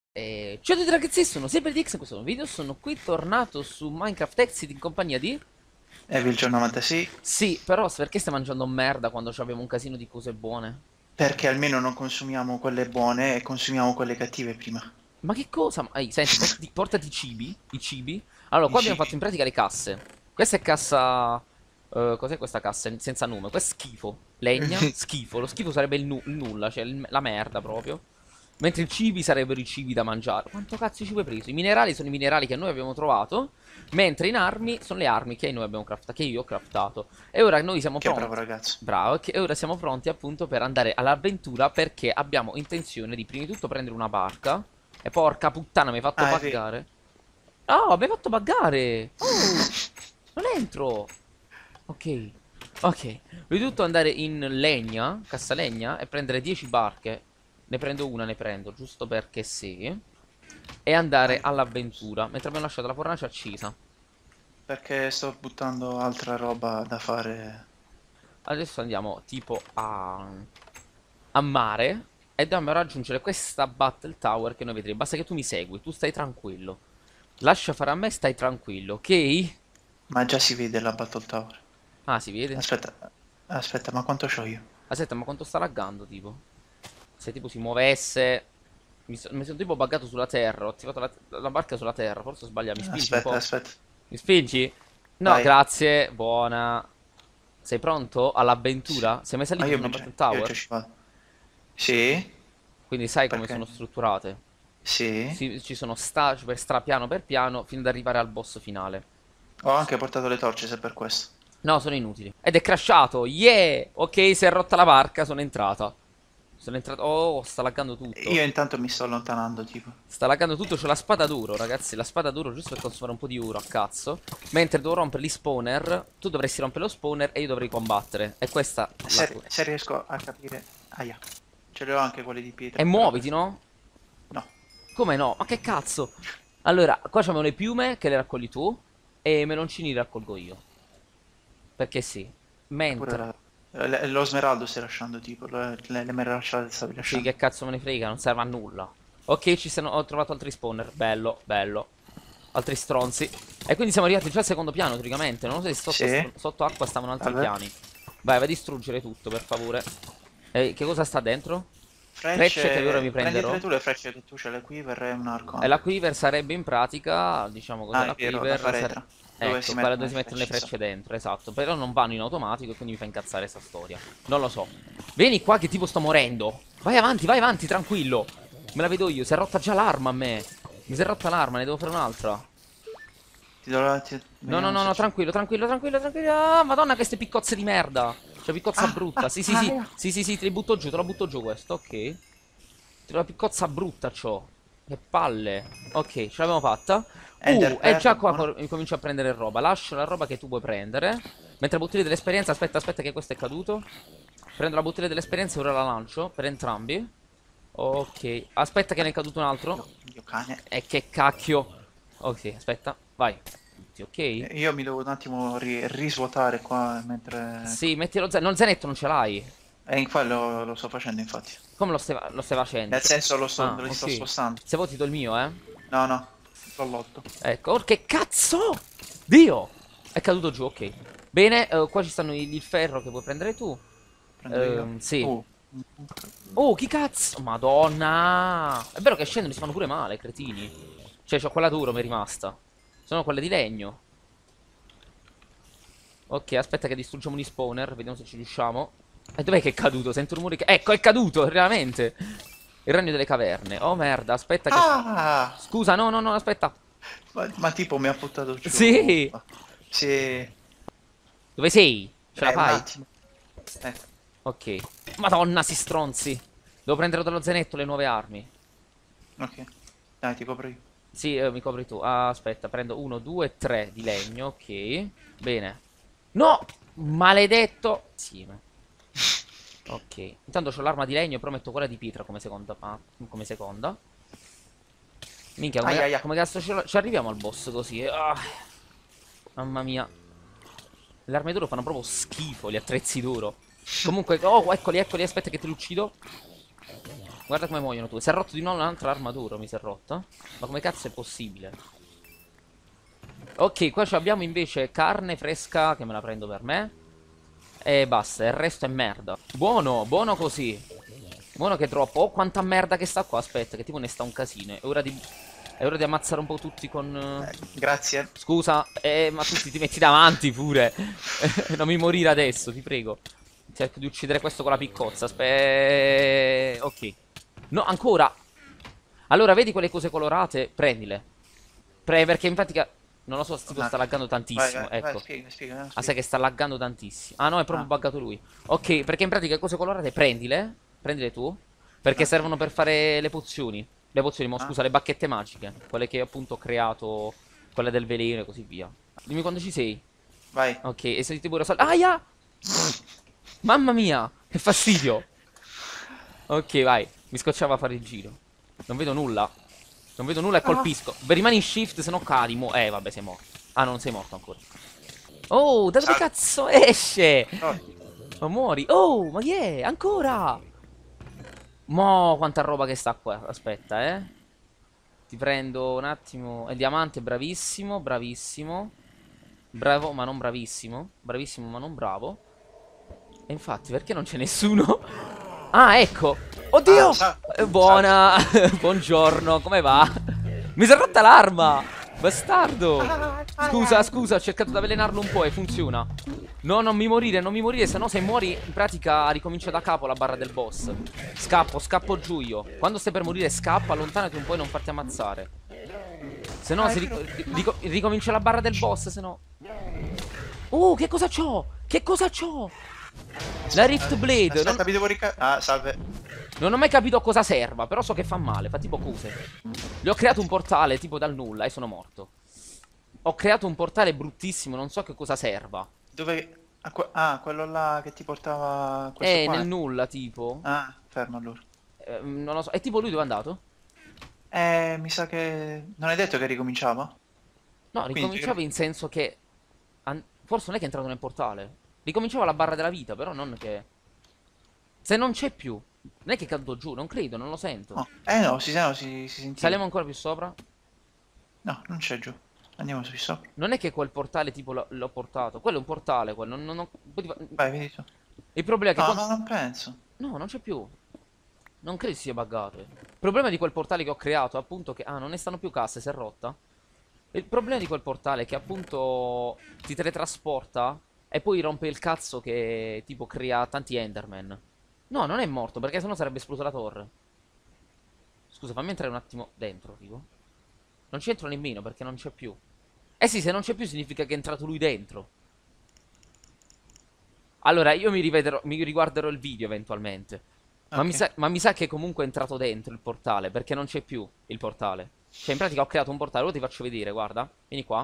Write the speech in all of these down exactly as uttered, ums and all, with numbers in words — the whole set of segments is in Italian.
E... Ciao a tutti ragazzi, sono SaberDX. In questo video sono qui tornato su Minecraft Exit in compagnia di... Evil John novantasei. Sì, però perché stai mangiando merda quando abbiamo un casino di cose buone? Perché almeno non consumiamo quelle buone e consumiamo quelle cattive prima. Ma che cosa? Ma- Ehi, senti, portati, portati i cibi, i cibi. Allora, qua abbiamo Dici, fatto in pratica le casse. Questa è cassa... eh, cos'è questa cassa? Senza nome. Questo è schifo. Legna, schifo. Lo schifo sarebbe il, nu- il nulla, cioè il- la merda proprio. Mentre i cibi sarebbero i cibi da mangiare. Quanto cazzo ci vuoi preso? I minerali sono i minerali che noi abbiamo trovato. Mentre in armi sono le armi che noi abbiamo craftato, che io ho craftato. E ora noi siamo che bravo pronti. ragazzo. Bravo, e ora siamo pronti appunto per andare all'avventura perché abbiamo intenzione di prima di tutto prendere una barca. E porca puttana, mi hai fatto Ah, è vero. buggare. No, mi hai fatto buggare. Oh, non entro. Ok, ok. Prima di tutto andare in legna, cassalegna, e prendere dieci barche. Ne prendo una, ne prendo, giusto perché sì. E andare Vai. all'avventura, mentre abbiamo lasciato la fornace accesa. Perché sto buttando altra roba da fare. Adesso andiamo tipo a, a mare e dobbiamo raggiungere questa battle tower che noi vedremo. Basta che tu mi segui, tu stai tranquillo. Lascia fare a me, stai tranquillo, ok? Ma già si vede la Battle Tower. Ah, si vede? Aspetta, aspetta, ma quanto c'ho io? Aspetta, ma quanto sta laggando, tipo? Se tipo si muovesse... Mi, so- mi sono tipo buggato sulla terra, ho attivato la, la barca sulla terra, forse ho sbagliato. Mi spingi un Aspetta, po'? aspetta. Mi spingi? No, Vai. grazie, buona. Sei pronto Sì. all'avventura? Sei mai Ma salito io, su una mi già, battle io già tower? ci vado. Sì? Quindi sai come Perché? sono strutturate. Sì. Si- ci sono stage per strapiano per piano fino ad arrivare al boss finale. Ho anche portato le torce se per questo. No, sono inutili. Ed è crashato, yeah! Ok, si è rotta la barca, sono entrata. Sono entrato... Oh, sta laggando tutto. Io intanto mi sto allontanando, tipo. Sta laggando tutto, c'ho la spada d'oro, ragazzi. La spada d'oro giusto per consumare un po' di oro a cazzo. Mentre devo rompere gli spawner. Tu dovresti rompere lo spawner e io dovrei combattere. E questa la... Se, se riesco a capire. Aia. Ce le ho anche quelle di E pietra, però muoviti, questo. no? No. Come no? Ma che cazzo? Allora, qua c'abbiamo le piume che le raccogli tu. E i meloncini li raccolgo io. Perché sì. Pure Mentre... la- le- lo smeraldo stai lasciando, tipo. Le, le, le merlasciate stavi Sì, lasciando. che cazzo me ne frega, non serve a nulla. Ok, ci sono, ho trovato altri spawner. Bello, bello. Altri stronzi. E quindi siamo arrivati già al secondo piano, teoricamente. Non so se sotto, Sì. sotto acqua stavano altri Vabbè. piani. Vai, vai a distruggere tutto, per favore. E che cosa sta dentro? Frecce che ora mi Frecce. prenderò. Prenditele tu le frecce che tu c'è le quiver e un arco E la anche. quiver sarebbe in pratica, diciamo cos'è Ah, la è vero, la quiver? Sare- faretra. Dove Ecco, si quella mettono dove le si mettono le frecce frecce sopra. dentro, esatto. Però non vanno in automatico e quindi mi fa incazzare sta storia. Non lo so. Vieni qua che tipo sto morendo. Vai avanti, vai avanti, tranquillo. Me la vedo io, si è rotta già l'arma a me. Mi si è rotta l'arma, ne devo fare un'altra. Ti do la... ti- No, no, Vediamo no, se no, c'è. tranquillo, tranquillo, tranquillo, tranquillo. Ah, madonna, queste piccozze di merda. C'è piccozza Ah, brutta. ah, Sì, sì, ah, sì. raga. Sì, sì, sì, te li butto giù, te la butto giù questo, ok. Te la piccozza brutta c'ho. Che palle. Ok, ce l'abbiamo fatta. Ender Uh, e pearl, già qua buona. co- comincio a prendere roba. Lascio la roba che tu vuoi prendere. Mentre la bottiglia dell'esperienza, aspetta, aspetta che questo è caduto. Prendo la bottiglia dell'esperienza e ora la lancio per entrambi. Ok, aspetta che ne è caduto un altro. Dio, Dio cane. E che cacchio. Ok, aspetta, vai. Ok. Eh, Io mi devo un attimo ri- risvuotare qua mentre... Sì, metti lo zainetto. No, il zainetto non ce l'hai. E in quello lo sto facendo, infatti. Come lo stai, lo stai facendo? Nel Cioè- senso lo sto, Ah, li sto ok. spostando. Se vuoi ti do il mio, eh. No, no, l'ho lotto. Ecco, oh, che cazzo! Dio! È caduto giù, ok. Bene, eh, qua ci stanno il, il ferro che vuoi prendere tu. Prendo io. Ehm, sì. Uh, Oh, chi cazzo? Madonna! È vero che scendono, si fanno pure male, cretini. Cioè, c'ho quella d'oro, mi è rimasta. Sono quelle di legno. Ok, aspetta che distruggiamo gli spawner, vediamo se ci riusciamo. E dov'è che è caduto? Sento rumori che... Ecco, è caduto, veramente. Il ragno delle caverne. Oh merda, aspetta che... ah! Scusa, no, no, no, aspetta. Ma, ma tipo mi ha buttato giù. Sì! Sì. Dove sei? Ce la Eh, un fai? attimo. Eh, Ok. Madonna, si stronzi. Devo prendere dallo zainetto le nuove armi. ok. Dai, ti copro io. Sì, eh, mi copri tu. Ah, aspetta, prendo uno, due, tre di legno. Ok. Bene. No! Maledetto. Sì, ma... Ok. Intanto c'ho l'arma di legno, però metto quella di pietra come seconda. ah, come seconda. Minchia, come, Aia, ca- aia. come cazzo ci ci arriviamo al boss così? Ah, mamma mia. Le armi d'oro fanno proprio schifo, gli attrezzi d'oro. Comunque, oh, eccoli, eccoli, aspetta che te li uccido. Guarda come muoiono tu. Si è rotto di nuovo un'altra armatura, mi si è rotta. Ma come cazzo è possibile? Ok, qua abbiamo invece carne fresca, che me la prendo per me. E basta, il resto è merda. Buono, buono così. Buono che troppo. Oh, quanta merda che sta qua. Aspetta, che tipo ne sta un casino. È ora di... È ora di ammazzare un po' tutti con... Eh, grazie. Scusa, eh, ma tu ti, ti metti davanti pure. Non mi morire adesso, ti prego. Cerco di uccidere questo con la piccozza. Aspetta. Ok. No, ancora. Allora, vedi quelle cose colorate? Prendile. Pre perché in pratica... Non lo so, sto tipo sta laggando tantissimo. Vai, vai, Ecco. vai, spiega, spiega, spiega. Ah, sai che sta laggando tantissimo. Ah, no, è proprio Ah. buggato lui. Ok, perché in pratica cose colorate prendile. Prendile tu. Perché Ah. servono per fare le pozioni. Le pozioni, mo, Ah. scusa, le bacchette magiche. Quelle che appunto ho creato. Quelle del veleno e così via. Dimmi quando ci sei. Vai. Ok, e sentite pure sol- Aia! Mamma mia! Che fastidio! Ok, vai. Mi scocciava a fare il giro. Non vedo nulla. Non vedo nulla e colpisco. Beh, rimani in shift, se no cadi. Mo eh, vabbè, sei morto. Ah, no, non sei morto ancora. Oh, da dove Salve. cazzo esce? Oh, Ma muori. Oh, ma chi è? Ancora? Mo, quanta roba che sta qua. Aspetta, eh. Ti prendo un attimo. Il diamante, bravissimo, bravissimo. Bravo, ma non bravissimo. Bravissimo, ma non bravo. E infatti, perché non c'è nessuno? Ah, ecco. Oddio! Ah, sa- Eh, Buona. Buongiorno, come va? Mi si è rotta l'arma. Bastardo. Scusa, scusa, ho cercato di avvelenarlo un po' e funziona. No, non mi morire, non mi morire, se no se muori in pratica ricomincia da capo la barra del boss. Scappo, scappo giù io. Quando stai per morire scappa, allontanati un po' e non farti ammazzare. Se no Ah, si è rico- vero. ri- rico- ricomincia la barra del boss, se no. Uh, che cosa c'ho? Che cosa c'ho? La Rift Blade. Aspetta, Non, mi devo rica... Ah, salve. non ho mai capito a cosa serva, però so che fa male, fa tipo cose. Gli ho creato un portale tipo dal nulla e sono morto. Ho creato un portale bruttissimo, non so che cosa serva. Dove... Ah, que- ah, quello là che ti portava questo È qua. nel nulla, tipo. Ah, fermo allora. Eh, non lo so. E tipo lui dove è andato? Eh, mi sa che... Non hai detto che ricominciava? No, Quindi- ricominciava in senso che... an- Forse non è che è entrato nel portale. Ricominciava la barra della vita, però non che... Se non c'è più. Non è che è caduto giù, non credo, non lo sento. No. Eh no, si, no, si, si sentiva. Saliamo ancora più sopra. No, non c'è giù. Andiamo su sopra. Non è che quel portale tipo l'ho l'ho portato. Quello è un portale, quello. Non, non- non- poi ti fa- Vai, vedi tu. Il problema è che... No, quando- no, non penso. No, non c'è più. Non credo sia buggato. Il problema di quel portale che ho creato è appunto che... Ah, non ne stanno più casse, si è rotta. Il problema di quel portale è che appunto ti teletrasporta e poi rompe il cazzo che tipo crea tanti Enderman. No, non è morto perché sennò sarebbe esplosa la torre. Scusa, fammi entrare un attimo dentro, tipo. Non ci entro nemmeno perché non c'è più. Eh sì, se non c'è più significa che è entrato lui dentro. Allora, io mi rivedrò, mi riguarderò il video eventualmente. Ma, Ok. mi sa, ma mi sa che comunque è entrato dentro il portale, perché non c'è più il portale. Cioè, in pratica ho creato un portale, ora ti faccio vedere, guarda. Vieni qua.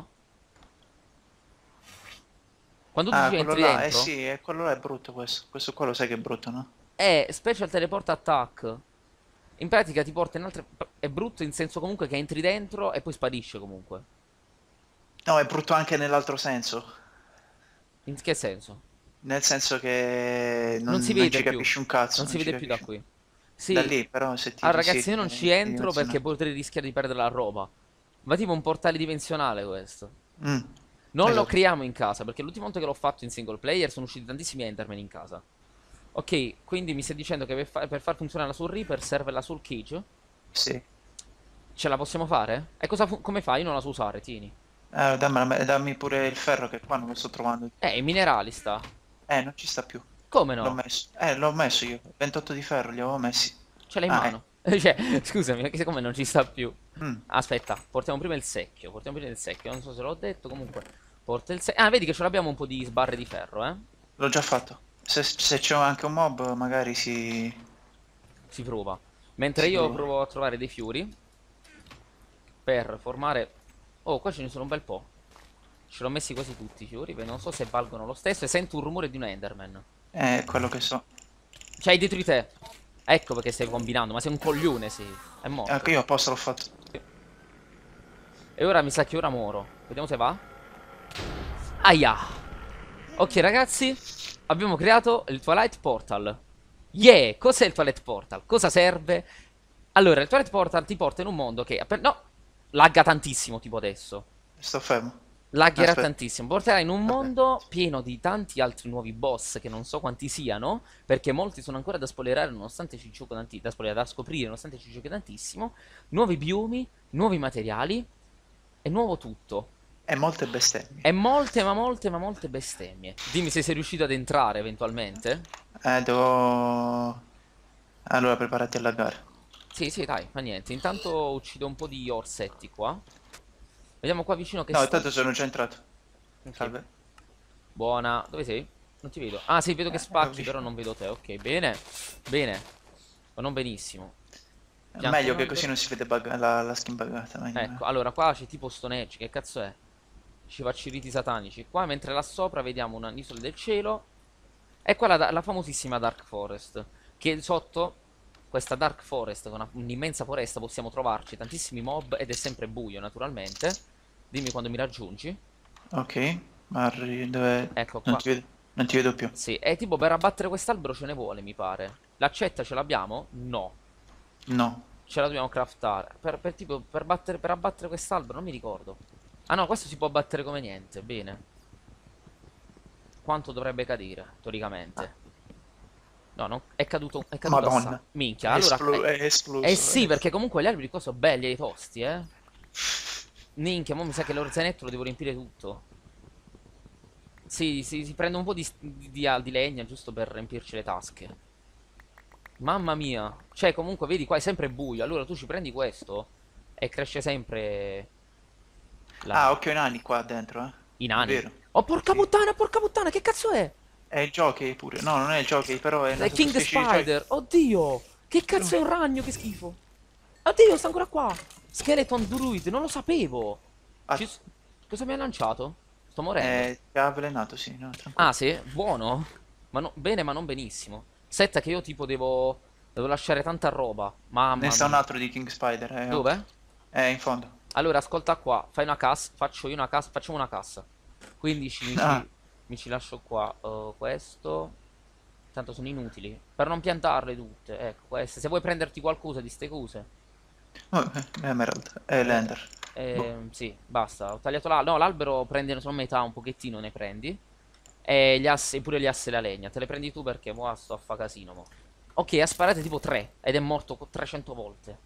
Quando tu Ah, ci quello entri là, eh dentro, sì, eh, quello là è brutto questo. Questo qua lo sai che è brutto, no? è Special Teleport Attack. In pratica ti porta in altre... È brutto in senso comunque che entri dentro e poi sparisce comunque. No, è brutto anche nell'altro senso. In che senso? Nel senso che non, Non si non vede ci più. capisci un cazzo. Non si ci vede più da capisci. qui. Sì. Da lì, però, se ti Ah, ragazzi, sì, io non eh, ci entro dimensionale. perché potrei rischiare di perdere la roba. Ma tipo un portale dimensionale questo. Mm. Non lo Esatto. creiamo in casa, perché l'ultima volta che l'ho fatto in single player sono usciti tantissimi Enderman in casa. Ok, quindi mi stai dicendo che per, fa- per far funzionare la Soul Reaper serve la Soul Cage? Sì. Ce la possiamo fare? E cosa fu- come fai? Io non la so usare, tieni. Eh, dammi, dammi pure il ferro che qua non lo sto trovando. Eh, i minerali sta. Eh, non ci sta più. Come L'ho no? messo. Eh, l'ho messo io. ventotto di ferro li avevo messi. Ce l'hai in Ah, mano. Cioè, scusami, ma che- come non ci sta più? Mm. Aspetta, portiamo prima il secchio. Portiamo prima il secchio. Non so se l'ho detto, comunque. Porta il secchio. Ah, vedi che ce l'abbiamo un po' di sbarre di ferro, eh? L'ho già fatto. Se, se c'è anche un mob, magari si... Si prova. Mentre Si io prova. provo a trovare dei fiori. Per formare... Oh, qua ce ne sono un bel po'. Ce l'ho messi quasi tutti i fiori. Non so se valgono lo stesso. E sento un rumore di un Enderman. Eh, è quello che so. Cioè, hai dietro di te. Ecco perché stai combinando. Ma sei un coglione, sì. È morto. Anche io apposta l'ho fatto. E ora mi sa che ora muoro. Vediamo se va. Aia. Ok, ragazzi. Abbiamo creato il Twilight Portal. Yeah, cos'è il Toilet Portal? Cosa serve? Allora, il Toilet Portal ti porta in un mondo che... appen- No, lagga tantissimo tipo adesso. Sto fermo. Laggerà Aspetta. tantissimo. Porterà in un Vabbè. mondo pieno di tanti altri nuovi boss che non so quanti siano, perché molti sono ancora da spoilerare nonostante ci gioco tanti... da spoilerare, da scoprire nonostante ci giochi tantissimo. Nuovi biomi, nuovi materiali e nuovo tutto. E molte bestemmie. E molte, ma molte, ma molte bestemmie. Dimmi se sei riuscito ad entrare eventualmente. Eh, devo... Allora preparati alla gara. Sì, sì, dai, fa niente. Intanto uccido un po' di orsetti qua. Vediamo qua vicino che No, sta. intanto sono già entrato. Ok, Salve. buona. Dove sei? Non ti vedo. Ah, sì, vedo che Eh, ero spacchi, però vicino. non vedo te. Ok, bene. Bene. Ma non benissimo. È Pianto meglio un che così albero. non si vede bug- la, la skin buggata. meglio, Ecco, eh. allora qua c'è tipo Stone Age. Che cazzo è? Ci faccio i riti satanici. Qua, mentre là sopra vediamo un'isola del cielo. E qua la, la famosissima Dark Forest. Che sotto questa Dark Forest, con una- un'immensa foresta, possiamo trovarci tantissimi mob ed è sempre buio, naturalmente. Dimmi quando mi raggiungi. Ok, ma arri- dove... Ecco Non qua. ti vedo, non ti vedo più. Sì, è tipo per abbattere quest'albero ce ne vuole, mi pare. L'accetta ce l'abbiamo? No. No. Ce la dobbiamo craftare. Per, per tipo, per battere, per abbattere quest'albero, non mi ricordo. Ah no, questo si può abbattere come niente, bene. Quanto dovrebbe cadere, teoricamente? No, no, è caduto, è caduto assai. Madonna. Minchia, È, allora... esplo- Eh, è esploso. eh sì, è- perché comunque gli alberi qua sono belli e tosti, eh. Minchia, mo mi sa che l'orzenetto lo devo riempire tutto. Sì, sì, si prende un po' di, di, di- di legna giusto per riempirci le tasche. Mamma mia. Cioè, comunque, vedi, qua è sempre buio. Allora tu ci prendi questo e cresce sempre Ah, la... occhio ai nani qua dentro, eh. i È nani. vero. Oh, porca Sì. puttana, porca puttana, che cazzo è? È il jockey pure. No, non è il jockey, però è una È King sottospecie di jockey. Spider. Oddio. Che cazzo è un ragno, che schifo. Oddio, sta ancora qua. Skeleton Druid, non lo sapevo. Ah, Ci s- Cosa mi ha lanciato? Sto morendo. eh, ti ha avvelenato, sì, no, tranquillo. Ah, sì? Buono? Ma no- bene, ma non benissimo. Setta che io tipo devo... Devo lasciare tanta roba. Ne Mamma sta un mia. altro di King Spider, eh, occhio. Dove? È in fondo. Allora, ascolta qua. Fai una cassa. Faccio io una cassa. Facciamo una cassa. quindici mi Ah, ci, mi ci lascio qua. Uh, questo. Tanto sono inutili. Per non piantarle tutte. Ecco, queste. Se vuoi prenderti qualcosa di ste cose. oh, eh, Emerald, è Eh, l'Ender. Boh. ehm, sì, basta. Ho tagliato l'albero. No, l'albero prende solo metà, un pochettino ne prendi. E gli assi, pure gli assi e la legna. Te le prendi tu perché mo sto a fa casino, mo. Ok, ha sparato tipo tre. Ed è morto co- trecento volte.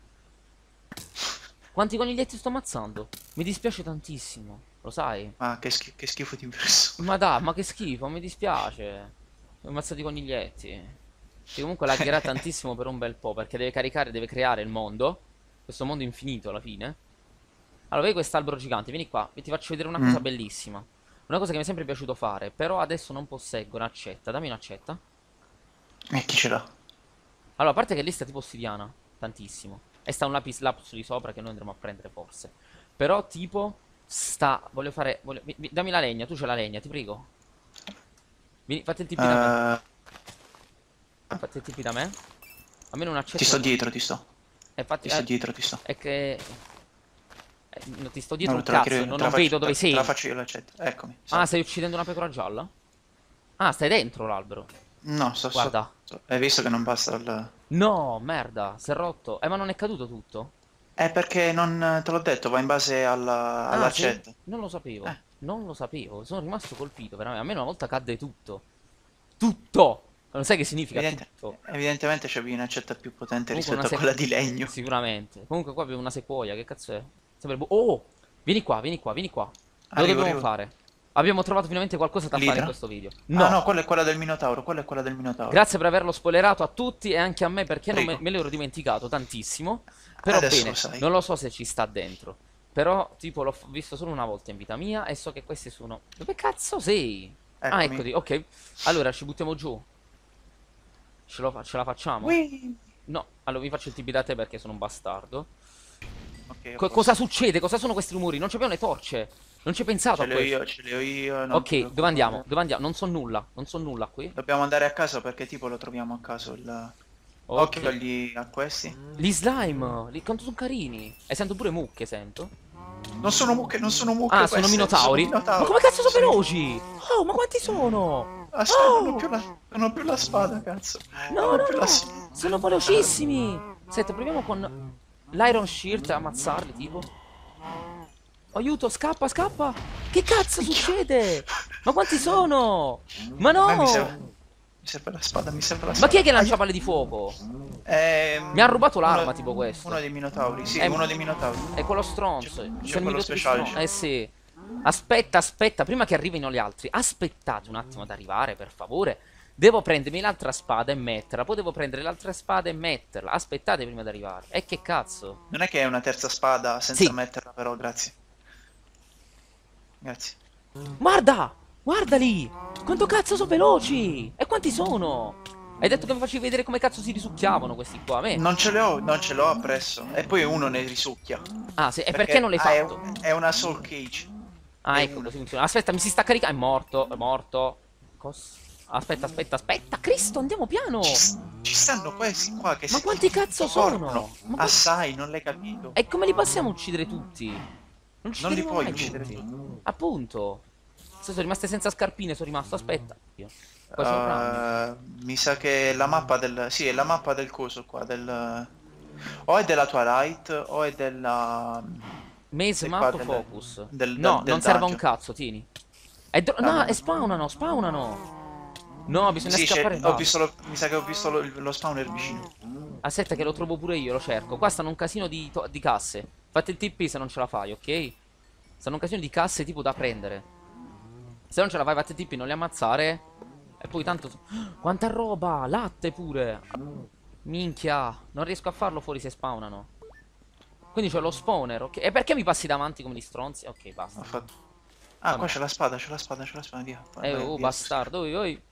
Quanti coniglietti sto ammazzando? Mi dispiace tantissimo. Lo sai? Ma che, schi- che schifo di persona. Ma dai, ma che schifo, mi dispiace. Ho ammazzato i coniglietti. Che comunque lagherà tantissimo per un bel po'. Perché deve caricare, deve creare il mondo. Questo mondo infinito alla fine. Allora, vedi quest'albero gigante, vieni qua, e ti faccio vedere una cosa Mm. bellissima. Una cosa che mi è sempre piaciuto fare, però adesso non posseggo un'accetta. Dammi un'accetta. E chi ce l'ha? Allora, a parte che lì sta tipo ossidiana, tantissimo. E sta un lapis lapis lì sopra che noi andremo a prendere forse. Però tipo, sta... Voglio fare... voglio- vi- vi- Dammi la legna, tu c'hai la legna, ti prego. Vieni, fatti il tipi da me. Eh, Fatti il tipi da me. Almeno ti sto un'accetta... dietro, ti sto. E fatti... Ti sto Eh, dietro, ti sto. è che... eh, non ti sto dietro No, un te la cazzo, tiro io, non, te non la faccio, vedo dove te, te sei. la faccio io l'accetta. Eccomi. Ah, salve. stai uccidendo una pecora gialla? Ah, stai dentro l'albero. No, sto Guarda. sotto. Hai visto che non basta il... No, merda, si è rotto. Eh, ma non è caduto tutto? È perché non... Te l'ho detto, va in base alla- Ah, sì? all'accetta. Non lo sapevo. Eh. Non lo sapevo. Sono rimasto colpito, veramente. A me una volta cadde tutto. Tutto! Non sai che significa Evidente- tutto? Evidentemente c'avevi un'accetta più potente Comunque rispetto una a sequ- quella di legno. Sicuramente. Comunque qua abbiamo una sequoia, che cazzo è? Sembra bu- Oh! Vieni qua, vieni qua, vieni qua. Lo Arrivo, dobbiamo arrivo. fare. Abbiamo trovato finalmente qualcosa da fare in L'idra? questo video. Ah No! no, quella è quella del Minotauro, quella è quella del Minotauro. Grazie per averlo spoilerato a tutti e anche a me perché non me, Prego. me l'ero dimenticato tantissimo. Però Adesso bene, lo sai. non lo so se ci sta dentro. Però, tipo, l'ho f- visto solo una volta in vita mia e so che questi sono... Dove cazzo sei? Ah, Eccomi. eccoti, ok. Allora, ci buttiamo giù. Ce, lo fa- ce la facciamo? Ui. No, allora vi faccio il tipi da te perché sono un bastardo. Ok, a Co- posto. cosa succede? Cosa sono questi rumori? Non c'abbiamo le torce. Non ci ho pensato Ce a le ho questo. io, ce le ho io. non ti Ok, dove preoccupare. andiamo? Dove andiamo? Non so nulla. Non so nulla qui. Dobbiamo andare a casa perché tipo lo troviamo a caso il... Ok. Occhio agli... a questi. Gli slime, li quanto sono carini. E sento pure mucche, sento. Non sono mucche, non sono mucche Ah, sono queste, minotauri? sono Ma minotauri. come cazzo sono Sono- veloci? Oh, ma quanti sono? Aspetta, non ho Oh! più la, non ho più la spada, cazzo. No, Non ho più no, la no! spada. Sono velocissimi! Senta, proviamo con l'Iron Shirt a ammazzarli, tipo. Aiuto, scappa, scappa! Che cazzo succede? Ma quanti sono? Ma A me mi serve, no! mi serve la spada, mi serve la Ma chi è spada. che lancia Aia. palle di fuoco? Ehm, Mi ha rubato l'arma, uno, tipo questo. uno dei minotauri, sì, È, uno dei minotauri. è quello C'è stronzo. Ci c'è sono i quello minotauri speciale. stronzi. Eh sì. Aspetta, aspetta, prima che arrivino gli altri. Aspettate un attimo ad arrivare, per favore. Devo prendermi l'altra spada e metterla. Poi devo prendere l'altra spada e metterla. Aspettate prima di arrivare. E che cazzo? Non è che è una terza spada senza Sì. metterla, però, grazie. Grazie. Guarda! Guarda lì! Quanto cazzo sono veloci! E quanti sono? Hai detto che mi facevi vedere come cazzo si risucchiavano questi qua, a me. Non ce le ho, non ce l'ho appresso. E poi uno ne risucchia. Ah, sì. E perché Perché non l'hai ah, è, fatto? è una soul cage. Ah, È ecco uno. così funziona. Aspetta, mi si sta caricando. È morto, è morto. Cos... Aspetta, aspetta, aspetta. Cristo, andiamo piano. Ci, s- ci stanno questi qua che Ma si quanti ti- cazzo ti corrono. sono? Ma qua- Assai, non l'hai capito. E come li possiamo uccidere tutti? Non Non li uccideremo puoi mai uccidere tutti. tutti. Appunto. Se sono rimaste senza scarpine, sono rimasto. Aspetta. Qua c'è un ragno. Uh, mi sa che la mappa del... Sì, è la mappa del coso qua, del... O è della Twilight, o è della... Maze è qua map del, focus. del, No, del, del non serve a un dungeon. cazzo, tieni. È dro- Ah, no, no, e no. spawnano, spawnano. No, bisogna Sì, c'è- scappare e ho basta. visto lo, mi sa che ho visto lo, lo spawner vicino. Aspetta che lo trovo pure io, lo cerco. Qua stanno un casino di, to- di casse. Fate il T P se non ce la fai, ok? Stanno un casino di casse tipo da prendere. Se non ce la fai, fate il T P, non li ammazzare. E poi tanto... Quanta roba! Latte pure! Minchia! Non riesco a farlo fuori se spawnano. Quindi c'ho lo spawner, ok? E perché mi passi davanti come gli stronzi? Ok, basta. Ho fatto... Ah, Vabbè. qua c'è la spada, c'è la spada, c'è la spada, via. Eh, Vai, oh, via. bastardo, oi, oi.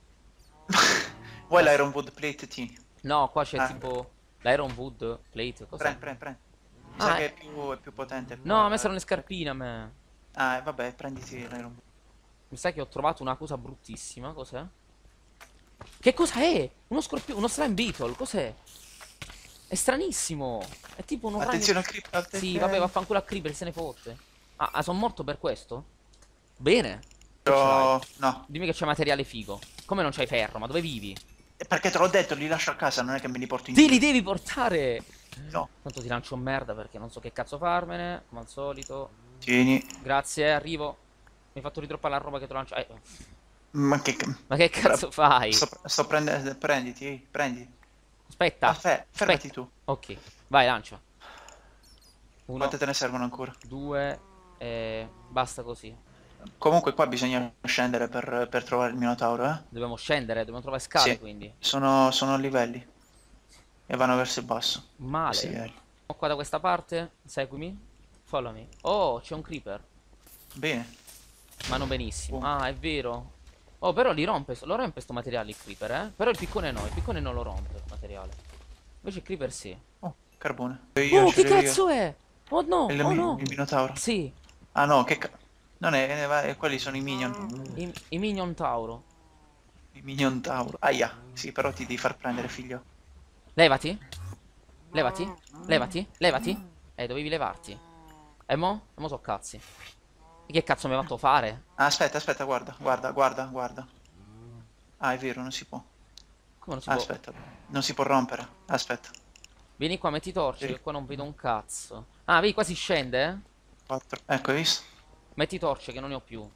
Vuoi l'Iron Wood Plate, tieni. No, qua c'è Ah. tipo... L'Iron Wood Plate, cos'è? Prendi, prendi, prendi. Mi Ah, sa eh. che è più, è più potente. No, a me qua. servono le scarpine, a me. Ah, eh, vabbè, prenditi l'Iron Wood. Mi sa che ho trovato una cosa bruttissima, cos'è? Che cosa è? Uno scorpione, uno slime beetle, cos'è? È stranissimo. È tipo uno Attenzione ragno... al creep, attenzione. Sì, vabbè, vaffanculo a creeper, se ne fotte. Ah, ah, sono morto per questo? Bene. Che ce Però... l'hai? No, Dimmi che c'è materiale figo. Come non c'hai ferro? Ma dove vivi? è perché te l'ho detto, li lascio a casa, non è che me li porto in Te giro. li devi portare! No, Tanto ti lancio merda perché non so che cazzo farmene. Come al solito. tieni. Grazie, arrivo. Mi hai fatto ridroppare la roba che ti lancio. Eh, Ma che... ma che cazzo fai? Sto, sto prendendo... Prenditi, ehi, prendi. Aspetta. Ah, fe- fermati Aspetta. tu. Ok, vai, lancia. Uno, Quante te ne servono ancora? due, e basta così. Comunque qua bisogna scendere per, per trovare il Minotauro, eh? Dobbiamo scendere, dobbiamo trovare scale Sì. quindi. Sono, sono a livelli. E vanno verso il basso. Questi Male. livelli. Qua da questa parte, seguimi. Follow me. Oh, c'è un creeper. Bene. Ma non benissimo. Oh. Ah, è vero. Oh, però li rompe, lo rompe sto materiale il creeper, eh? Però il piccone no, il piccone non lo rompe il materiale. Invece il creeper sì. Oh, carbone. Io Oh, ce che l'ho io. cazzo è? Oh no, È il, oh mi- no. il Minotauro. Sì, Ah no, che ca... Non è, è- quelli sono i minion. i, i minion Tauro. I minion Tauro. Aia. Sì, però ti devi far prendere, figlio. Levati. Levati. Levati. Levati. Eh, dovevi levarti. E mo? E mo so cazzi. E che cazzo mi hai fatto fare? Ah, aspetta, aspetta, guarda, guarda, guarda, guarda. Ah, è vero, non si può. Come non si può? Aspetta, non si può rompere. Aspetta. Vieni qua, metti torce, che qua non vedo un cazzo. Ah, vedi, qua si scende, eh? quattro. Ecco, hai visto? Metti torce, che non ne ho più.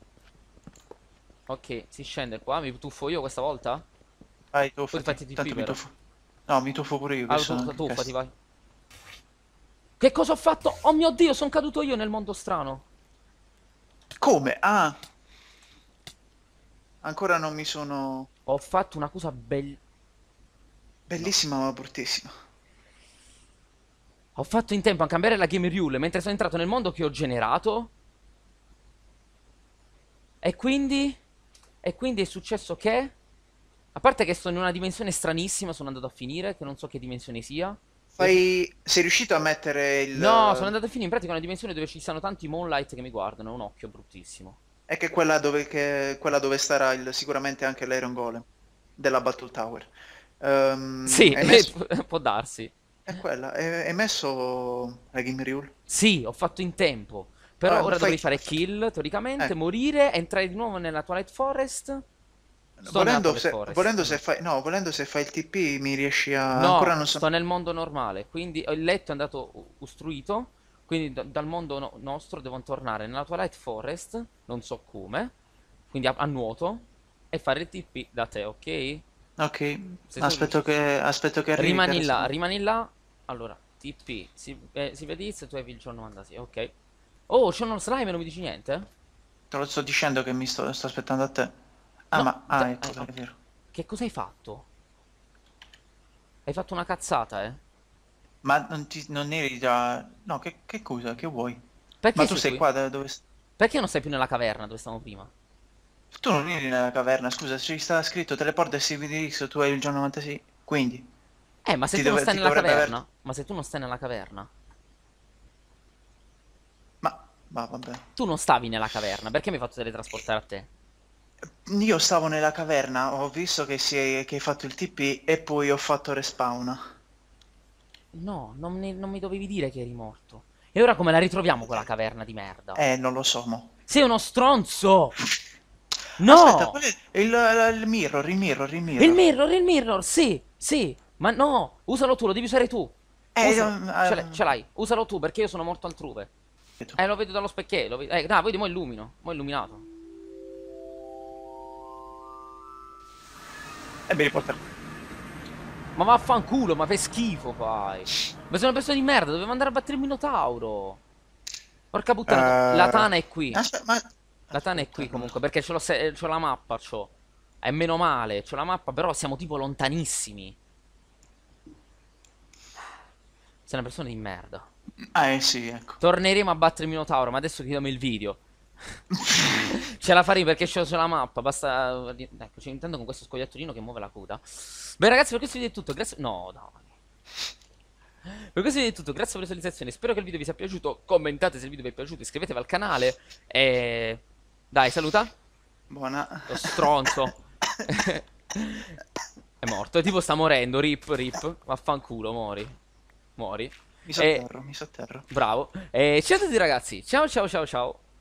Ok, si scende qua. Mi tuffo io questa volta? Vai, Poi tuffati. fatti di Tanto mi vero. tuffo. No, mi tuffo pure io. Che Allora, sono tu, in tuffati, testa. vai. Che cosa ho fatto? Oh mio Dio, sono caduto io nel mondo strano. Come? Ah. Ancora non mi sono... Ho fatto una cosa bella. Bellissima ma bruttissima. Ho fatto in tempo a cambiare la game rule mentre sono entrato nel mondo che ho generato. E quindi... E quindi è successo che... A parte che sto in una dimensione stranissima, sono andato a finire, che non so che dimensione sia. Fai... Sei riuscito a mettere il... No, sono andato a finire in pratica una dimensione dove ci stanno tanti Moonlight che mi guardano, è un occhio bruttissimo. È che quella dove, che... quella dove starà il... sicuramente anche l'Iron Golem della Battle Tower. Ehm, Sì, hai messo... può darsi. È quella, hai hai messo la game rule? Sì, ho fatto in tempo. Però Ah, ora fai- dovrei fare kill, teoricamente, eh, morire, entrare di nuovo nella Twilight Forest. Sto nella volendo Twilight se, Forest. volendo se No. fai, no, volendo se fai il T P mi riesci a... Ancora No, non sto sono... nel mondo normale, quindi il letto è andato u- ostruito, quindi da- dal mondo no- nostro devo tornare nella Twilight Forest, non so come, quindi a, a nuoto, e fare il T P da te, ok? Ok, Sei solo aspetto giusto. che, aspetto che arrivi, che Rimani adesso... là, rimani là. Allora, T P, si, eh, si vede se tu avevi il giorno novantasei, ok. Oh, c'è uno slime e non mi dici niente? Te lo sto dicendo che mi sto, sto aspettando a te. Ah, No, ma... Ah, da- ecco, eh, è ok. vero. Che cosa hai fatto? Hai fatto una cazzata, eh? Ma non, ti, non eri già... No, che, che cosa? Che vuoi? Perché Ma tu sei sei qui? qua da dove... Perché non stai più nella caverna dove stavamo prima? Tu non eri nella caverna, scusa, ci sta scritto teleport S V D X, tu hai il giorno novantasei, quindi Eh, ma se ti, tu non dove- stai ti nella dovrebbe aver... caverna? Ma se tu non stai nella caverna? Ma... Ma vabbè. Tu non stavi nella caverna, perché mi hai fatto teletrasportare a te? Io stavo nella caverna, ho visto che, si è- che hai fatto il T P e poi ho fatto respawn. No, non, ne- non mi dovevi dire che eri morto. E ora come la ritroviamo quella caverna di merda? Eh, non lo so, mo. Sei uno stronzo! Aspetta, No! qual è il, il mirror, il mirror, il Il mirror. mirror, il mirror, sì, sì. Ma no, usalo tu, lo devi usare tu. Eh, Usalo, um, ce l'hai, um, ce l'hai. Usalo tu perché io sono morto altrove. che tu. Eh, lo vedo dallo specchietto. Lo vedo. Eh, no, vedi, mo' illumino. Mo' è illuminato. E mi riporta. Ma vaffanculo, ma fai schifo, fai. Ma sei una persona di merda, dovevo andare a battere il Minotauro. Porca puttana, la Uh, Tana è qui. aspetta, ma... La Tana è Aspetta, qui allora. comunque, perché c'ho, lo se- c'ho la mappa, c'ho. È meno male, c'ho la mappa, però siamo tipo lontanissimi. Sei una persona di merda. Ah, eh sì, ecco. Torneremo a battere il Minotauro, ma adesso chiudiamo il video. Ce la faremo perché c'ho c'ho la mappa, basta... Ecco, ci intendo con questo scoiattolino che muove la coda. Beh ragazzi, per questo video è tutto, grazie... No, no. Per questo video è tutto, grazie per le visualizzazioni, spero che il video vi sia piaciuto, commentate se il video vi è piaciuto, iscrivetevi al canale e... Dai, saluta. Buona. Lo stronzo. È morto, e tipo sta morendo, rip, rip. Vaffanculo, mori. Muori. Mi E... sotterro, mi sotterro. Bravo. E ciao a tutti ragazzi, ciao ciao ciao ciao.